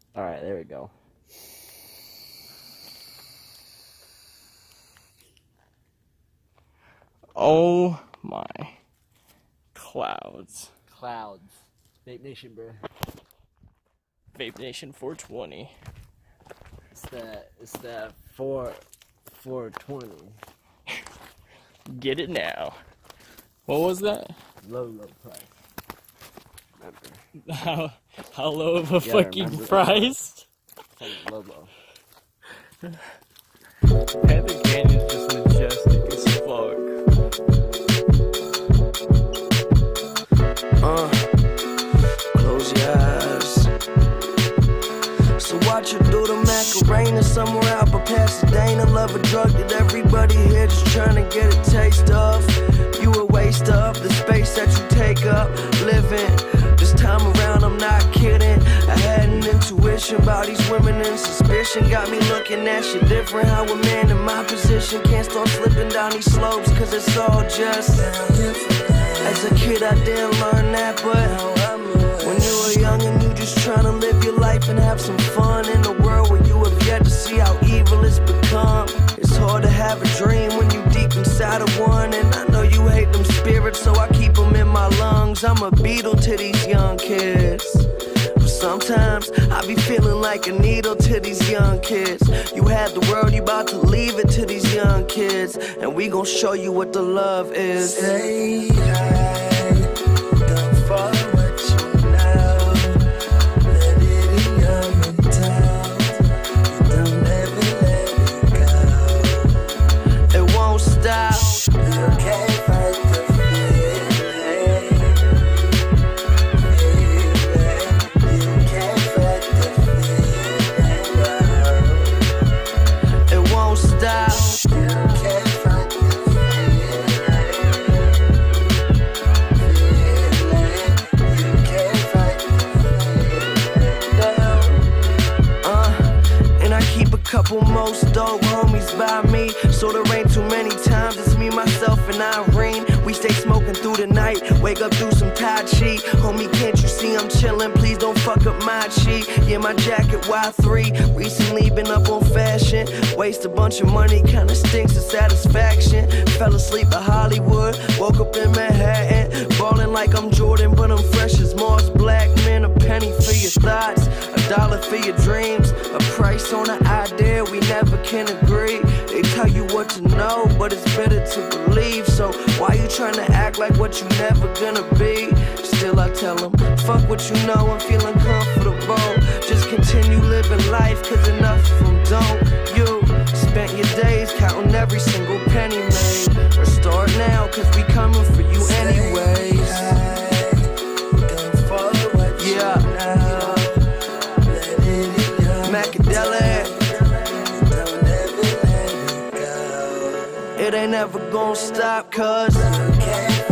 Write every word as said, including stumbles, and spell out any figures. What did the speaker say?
Alright, there we go. Oh my clouds. Clouds. Vape Nation, bro. Vape Nation four twenty. It's that, it's that four, four twenty. Get it now. What was that? Low, low price. Remember. How, how low of a Yeah, fucking remember. price? Low, low. Panther Canyon's just majestic as fuck. Uh, close your eyes. So watch you do the Macarena somewhere out by Pasadena. Love a drug that everybody here just trying to get a taste of. You a waste of the space that you take up living. This time around I'm not kidding. I had an intuition about these women and suspicion got me looking at shit different. How a man in my position can't start slipping down these slopes, cause it's all just as a kid I didn't learn that, but when you were young and you just trying to live your life and have some fun in a world where you have yet to see how evil it's become. It's hard to have a dream when you deep inside of one, and I know you hate them spirits, so I keep them in my lungs. I'm a beetle to these young kids, but sometimes I be feeling like a needle to these young kids. You had the world, you about to leave it to these young kids, and we gon' show you what the love is. Stay high, don't follow what you know. Let it in your mental, don't ever let it go. It won't stop. You can't fight the feeling, feeling. You can't fight the feeling, It won't stop. you can't fight the Uh, and I keep a couple most dope homies by me, so there ain't too many times it's me, myself, and Irene. We stay smoking through the night, wake up, do some Tai Chi. Homie, can't you see I'm chillin'? Please don't fuck up my chi. Yeah, my jacket Y three. Recently been up on fashion, waste a bunch of money, kinda stinks of satisfaction. Fell asleep at Hollywood, woke up in Manhattan, ballin' like I'm Jordan, but I'm fresh as Mars Black. Man, a penny for your thoughts, a dollar for your dreams, a price on an idea we never can agree. They tell you what to know, but it's better to believe. So why you trying to act like what you never gonna be? Still I tell them, fuck what you know, I'm feeling comfortable. Just continue living life, cause enough of them don't. You spent your days counting every single penny made. Or start now, cause we coming for you anyways. don't follow what you Yeah. know. Let it in your Macadelic, don't ever let it go. it ain't never gonna stop, cause You can't